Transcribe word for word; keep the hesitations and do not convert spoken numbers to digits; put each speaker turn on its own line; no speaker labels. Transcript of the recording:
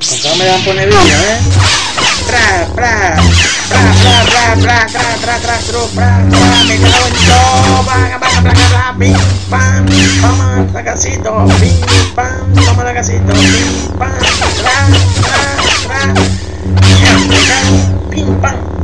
Acá me van a poner vídeo, ¿eh? Pra, pra, pra, pra, pra, pra, pra, pra, pra, tru, pra, pra, me cago en todo, pra, pra, pra, pra, pim, pam, toma la casito, pim, pam, toma la casito, pim, pam, tra, tra, tra, ya, me cago, pim, pam.